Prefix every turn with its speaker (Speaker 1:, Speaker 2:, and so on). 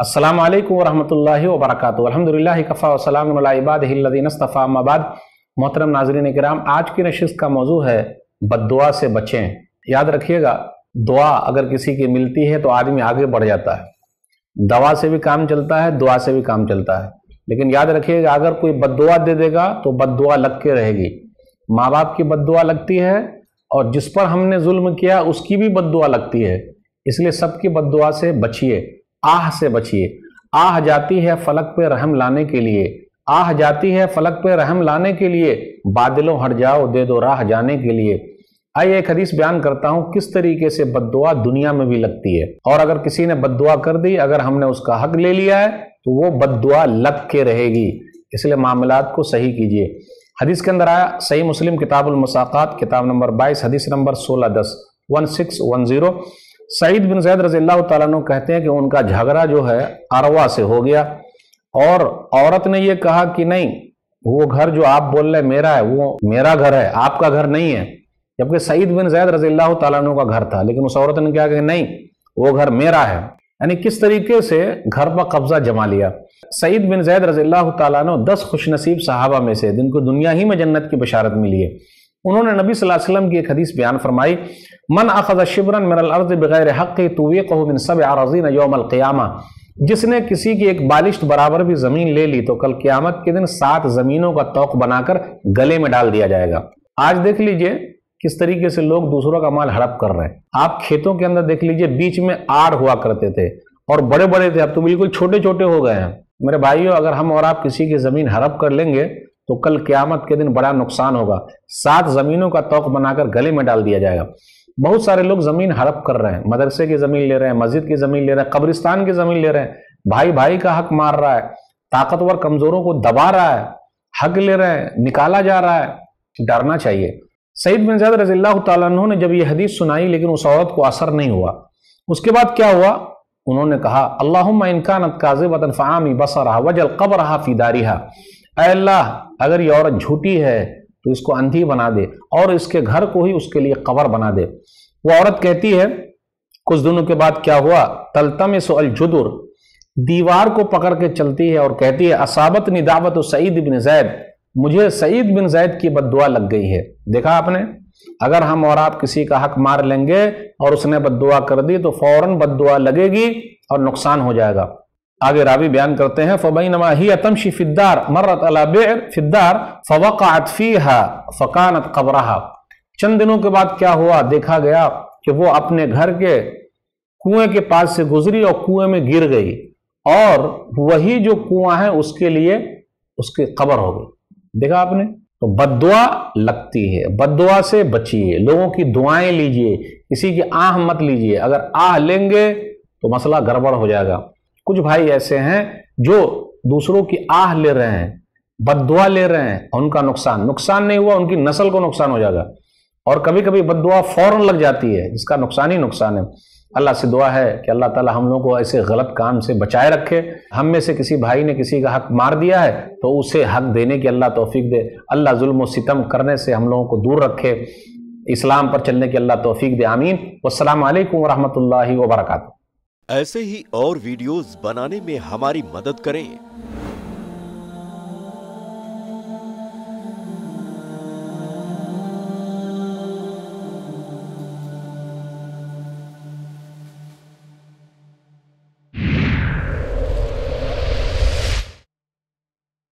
Speaker 1: अस्सलामु अलैकुम वरहमतुल्लाहि वबरकातुहू। अल्हम्दुलिल्लाहि कफ़ा व सलामुन अला इबादिहिल्लज़ीना इस्तफ़ा, अम्मा बाद। मोहतरम नाज़रीन किराम, आज की नशिस्त का मौजू है बद्दुआ से बचें। याद रखिएगा, दुआ अगर किसी की मिलती है तो आदमी आगे बढ़ जाता है। दवा से भी काम चलता है, दुआ से भी काम चलता है, लेकिन याद रखिएगा अगर कोई बद्दुआ दे देगा तो बद्दुआ लग के रहेगी। माँ बाप की बद्दुआ लगती है और जिस पर हमने जुल्म किया उसकी भी बद्दुआ लगती है। इसलिए सबकी बद्दुआ से बचिए, आह से बचिए। आह जाती है फलक पे रहम लाने के लिए, आह जाती है फलक पे रहम लाने के लिए, बादलों हट जाओ दे दो राह जाने के लिए। आइए एक हदीस बयान करता हूं किस तरीके से बद्दुआ दुनिया में भी लगती है, और अगर किसी ने बद्दुआ कर दी, अगर हमने उसका हक ले लिया है तो वो बद्दुआ लग के रहेगी। इसलिए मामलात को सही कीजिए। हदीस के अंदर आया, सही मुस्लिम किताबुल मुसाकात किताब नंबर 22 हदीस नंबर 1610 सईद बिन ज़ैद रज़ियल्लाहु ताला अन्हु कहते हैं कि उनका झगड़ा जो है अरवा से हो गया, और औरत ने ये कहा कि नहीं, वो घर जो आप बोल रहे मेरा है, वो मेरा घर है, आपका घर नहीं है। जबकि सईद बिन ज़ैद रज़ियल्लाहु ताला अन्हु का घर था, लेकिन उस औरत ने क्या कहा, नहीं वो घर मेरा है। यानी किस तरीके से घर पर कब्जा जमा लिया। सईद बिन ज़ैद रज़ियल्लाहु ताला अन्हु 10 खुशनसीब सहाबा में से, जिनको दुनिया ही में जन्नत की बशारत मिली है। उन्होंने नबी सल्लल्लाहु अलैहि वसल्लम की एक हदीस बयान फरमाई, मन अखज़ शिब्रन मिनल अर्ज़ बिग़ैर हक़्क़ि तुवीक़हु मिन सब'i अराज़ीन यौमल क़ियामा। जिसने किसी की एक बालिश्त बराबर भी जमीन ले ली तो कल क़यामत के दिन 7 जमीनों का तौक़ बनाकर गले में डाल दिया जाएगा। आज देख लीजिए किस तरीके से लोग दूसरों का माल हड़प कर रहे हैं। आप खेतों के अंदर देख लीजिए, बीच में आड़ हुआ करते थे और बड़े बड़े थे, अब तो बिल्कुल छोटे छोटे हो गए हैं। मेरे भाइयों, अगर हम और आप किसी की जमीन हड़प कर लेंगे तो कल क़यामत के दिन बड़ा नुकसान होगा। 7 जमीनों का तौक़ बनाकर गले में डाल दिया जाएगा। बहुत सारे लोग जमीन हड़प कर रहे हैं, मदरसे की जमीन ले रहे हैं, मस्जिद की जमीन ले रहे हैं, कब्रिस्तान की जमीन ले रहे हैं, भाई भाई का हक मार रहा है, ताकतवर कमजोरों को दबा रहा है, हक ले रहे हैं, निकाला जा रहा है। डरना चाहिए। सईद बिन ज़ैद रज़ियल्लाहु ताला अन्हु ने जब ये हदीस सुनाई, लेकिन उस औरत को असर नहीं हुआ। उसके बाद क्या हुआ, उन्होंने कहा, अल्लाहुम्मा इन कानत काज़िबतन फ़आमी बसरहा वजल क़ब्रहा फ़ी दारिहा। ऐ अल्लाह, अगर ये औरत झूठी है तो इसको अंधी बना दे और इसके घर को ही उसके लिए कब्र बना दे। वो औरत कहती है, कुछ दिनों के बाद क्या हुआ, तल्तमिसु अल जुदुर, दीवार को पकड़ के चलती है और कहती है, असाबतनी दावत सईद बिन ज़ैद, मुझे सईद बिन ज़ैद की बद्दुआ लग गई है। देखा आपने, अगर हम और आप किसी का हक मार लेंगे और उसने बद्दुआ कर दी तो फौरन बद्दुआ लगेगी और नुकसान हो जाएगा। आगे रावी बयान करते हैं, फ़बैनमा हिय तमशी फ़िद्दार मर्रत अला बि'r फ़िद्दार फ़वक़अत फ़ीहा फ़कानत क़ब्रहा। चंद दिनों के बाद क्या हुआ, देखा गया कि वो अपने घर के कुएं के पास से गुजरी और कुएं में गिर गई, और वही जो कुआं है उसके लिए उसकी कब्र हो गई। देखा आपने, तो बद्दुआ लगती है, बद्दुआ से बचिए, लोगों की दुआएं लीजिए, किसी की आह मत लीजिए। अगर आह लेंगे तो मसला गड़बड़ हो जाएगा। कुछ भाई ऐसे हैं जो दूसरों की आह ले रहे हैं, बद्दुआ ले रहे हैं, उनका नुकसान नहीं हुआ, उनकी नस्ल को नुकसान हो जाएगा। और कभी कभी बद्दुआ फौरन लग जाती है, जिसका नुकसान ही नुकसान है। अल्लाह से दुआ है कि अल्लाह ताला हम लोगों को ऐसे गलत काम से बचाए रखे। हम में से किसी भाई ने किसी का हक मार दिया है तो उसे हक देने की अल्लाह तौफीक दे। अल्लाह जुल्म व सितम करने से हम लोगों को दूर रखे, इस्लाम पर चलने की अल्लाह तौफीक दे। आमीन। वस्सलामु अलैकुम वरहमतुल्लाहि वबरकातुहू।
Speaker 2: ऐसे ही और वीडियोस बनाने में हमारी मदद करें।